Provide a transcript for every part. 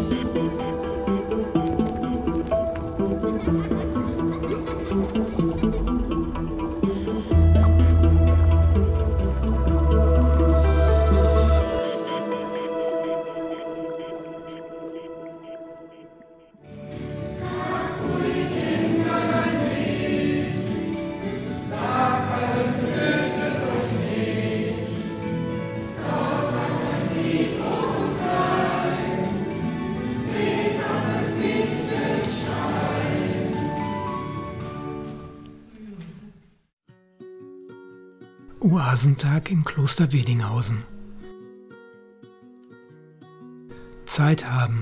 Oasentag im Kloster Wedinghausen. Zeit haben,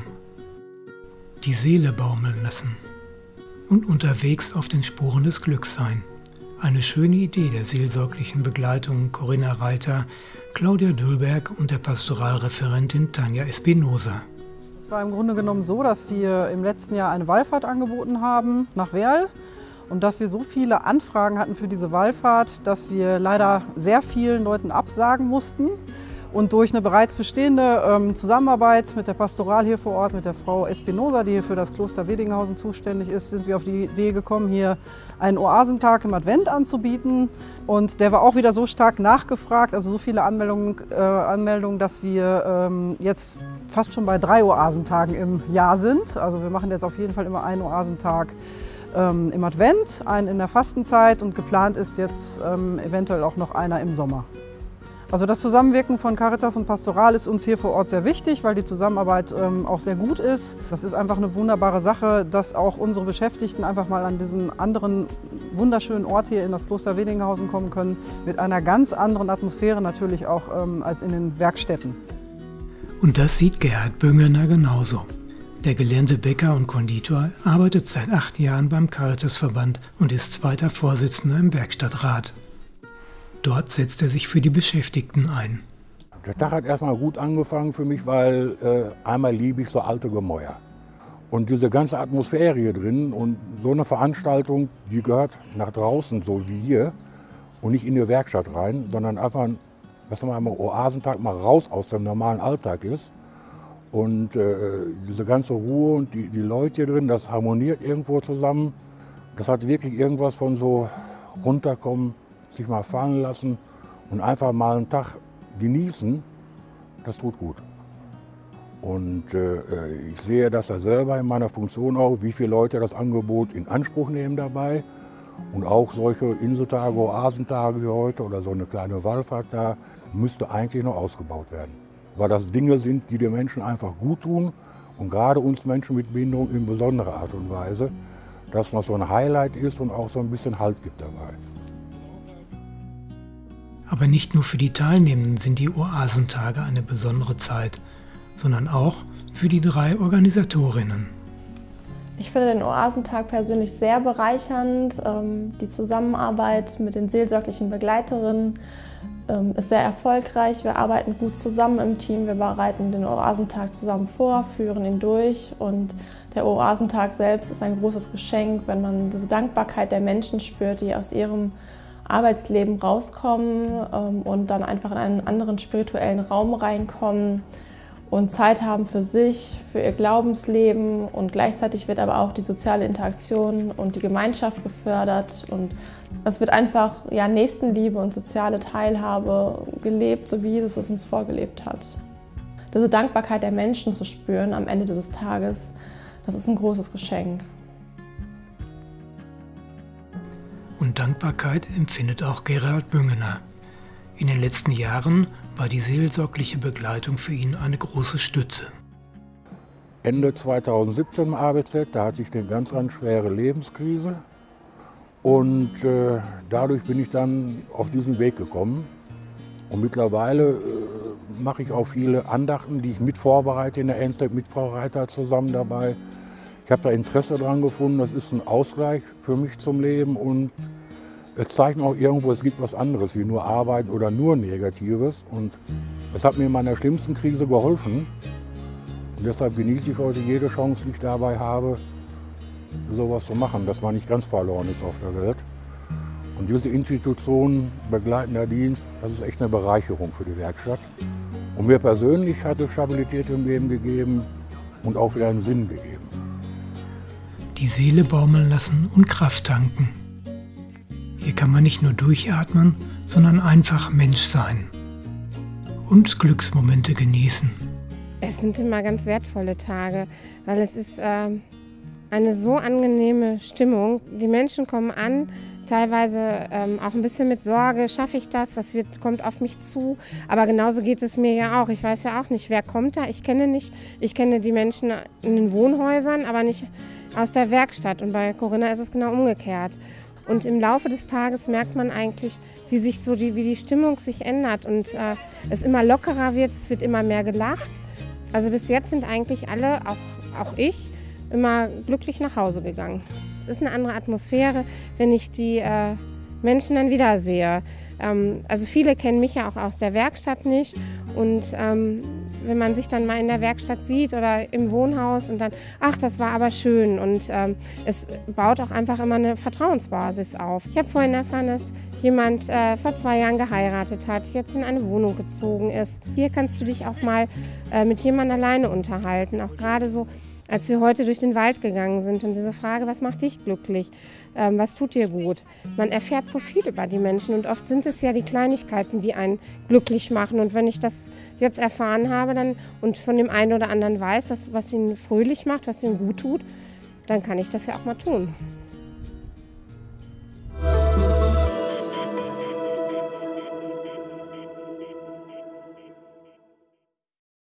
die Seele baumeln lassen und unterwegs auf den Spuren des Glücks sein. Eine schöne Idee der seelsorglichen Begleitung Corinna Reiter, Claudia Dülberg und der Pastoralreferentin Tanja Espinosa. Es war im Grunde genommen so, dass wir im letzten Jahr eine Wallfahrt angeboten haben nach Werl. Und dass wir so viele Anfragen hatten für diese Wallfahrt, dass wir leider sehr vielen Leuten absagen mussten. Und durch eine bereits bestehende Zusammenarbeit mit der Pastoral hier vor Ort, mit der Frau Espinosa, die hier für das Kloster Wedinghausen zuständig ist, sind wir auf die Idee gekommen, hier einen Oasentag im Advent anzubieten. Und der war auch wieder so stark nachgefragt, also so viele Anmeldungen, dass wir jetzt fast schon bei 3 Oasentagen im Jahr sind. Also wir machen jetzt auf jeden Fall immer einen Oasentag im Advent, einen in der Fastenzeit und geplant ist jetzt eventuell auch noch einer im Sommer. Also das Zusammenwirken von Caritas und Pastoral ist uns hier vor Ort sehr wichtig, weil die Zusammenarbeit auch sehr gut ist. Das ist einfach eine wunderbare Sache, dass auch unsere Beschäftigten einfach mal an diesen anderen wunderschönen Ort hier in das Kloster Wedinghausen kommen können, mit einer ganz anderen Atmosphäre natürlich auch als in den Werkstätten. Und das sieht Gerhard Büngener genauso. Der gelernte Bäcker und Konditor arbeitet seit 8 Jahren beim Caritasverband und ist zweiter Vorsitzender im Werkstattrat. Dort setzt er sich für die Beschäftigten ein. Der Tag hat erstmal gut angefangen für mich, weil einmal liebe ich so alte Gemäuer. Und diese ganze Atmosphäre hier drin und so eine Veranstaltung, die gehört nach draußen, so wie hier, und nicht in die Werkstatt rein, sondern einfach, was man einmal Oasentag mal raus aus dem normalen Alltag ist. Und diese ganze Ruhe und die Leute hier drin, das harmoniert irgendwo zusammen. Das hat wirklich irgendwas von so runterkommen, sich mal fallen lassen und einfach mal einen Tag genießen. Das tut gut. Und ich sehe das ja selber in meiner Funktion auch, wie viele Leute das Angebot in Anspruch nehmen dabei. Und auch solche Inseltage, Oasentage wie heute oder so eine kleine Wallfahrt da, müsste eigentlich noch ausgebaut werden. Weil das Dinge sind, die den Menschen einfach gut tun und gerade uns Menschen mit Behinderung in besonderer Art und Weise, dass noch so ein Highlight ist und auch so ein bisschen Halt gibt dabei. Aber nicht nur für die Teilnehmenden sind die Oasentage eine besondere Zeit, sondern auch für die 3 Organisatorinnen. Ich finde den Oasentag persönlich sehr bereichernd. Die Zusammenarbeit mit den seelsorglichen Begleiterinnen ist sehr erfolgreich. Wir arbeiten gut zusammen im Team. Wir bereiten den Oasentag zusammen vor, führen ihn durch. Und der Oasentag selbst ist ein großes Geschenk, wenn man diese Dankbarkeit der Menschen spürt, die aus ihrem Arbeitsleben rauskommen und dann einfach in einen anderen spirituellen Raum reinkommen und Zeit haben für sich, für ihr Glaubensleben, und gleichzeitig wird aber auch die soziale Interaktion und die Gemeinschaft gefördert und es wird einfach Nächstenliebe und soziale Teilhabe gelebt, so wie Jesus es uns vorgelebt hat. Diese Dankbarkeit der Menschen zu spüren am Ende dieses Tages, das ist ein großes Geschenk. Und Dankbarkeit empfindet auch Gerhard Büngener. In den letzten Jahren war die seelsorgliche Begleitung für ihn eine große Stütze. Ende 2017 im ABZ, da hatte ich eine ganz schwere Lebenskrise. Und dadurch bin ich dann auf diesen Weg gekommen. Und mittlerweile mache ich auch viele Andachten, die ich mit vorbereite in der NZEP mit Frau Reiter zusammen dabei. Ich habe da Interesse dran gefunden, das ist ein Ausgleich für mich zum Leben und es zeigt mir auch irgendwo, es gibt was anderes wie nur Arbeiten oder nur Negatives. Und es hat mir in meiner schlimmsten Krise geholfen. Und deshalb genieße ich heute jede Chance, die ich dabei habe, sowas zu machen, dass man nicht ganz verloren ist auf der Welt. Und diese Institution, begleitender Dienst, das ist echt eine Bereicherung für die Werkstatt. Und mir persönlich hat es Stabilität im Leben gegeben, und auch wieder einen Sinn gegeben. Die Seele baumeln lassen und Kraft tanken. Hier kann man nicht nur durchatmen, sondern einfach Mensch sein und Glücksmomente genießen. Es sind immer ganz wertvolle Tage, weil es ist eine so angenehme Stimmung. Die Menschen kommen an, teilweise auch ein bisschen mit Sorge, schaffe ich das, kommt auf mich zu. Aber genauso geht es mir ja auch. Ich weiß ja auch nicht, wer kommt da. Ich kenne die Menschen in den Wohnhäusern, aber nicht aus der Werkstatt. Und bei Corinna ist es genau umgekehrt. Und im Laufe des Tages merkt man eigentlich, wie die Stimmung sich ändert und es immer lockerer wird, es wird immer mehr gelacht. Also bis jetzt sind eigentlich alle, auch ich, immer glücklich nach Hause gegangen. Es ist eine andere Atmosphäre, wenn ich die Menschen dann wiedersehe. Also viele kennen mich ja auch aus der Werkstatt nicht und wenn man sich dann mal in der Werkstatt sieht oder im Wohnhaus und dann, ach, das war aber schön und es baut auch einfach immer eine Vertrauensbasis auf. Ich habe vorhin erfahren, dass jemand vor 2 Jahren geheiratet hat, jetzt in eine Wohnung gezogen ist. Hier kannst du dich auch mal mit jemandem alleine unterhalten, auch gerade so, als wir heute durch den Wald gegangen sind und diese Frage, was macht dich glücklich, was tut dir gut? Man erfährt so viel über die Menschen und oft sind es ja die Kleinigkeiten, die einen glücklich machen. Und wenn ich das jetzt erfahren habe und von dem einen oder anderen weiß, was ihn fröhlich macht, was ihm gut tut, dann kann ich das ja auch mal tun.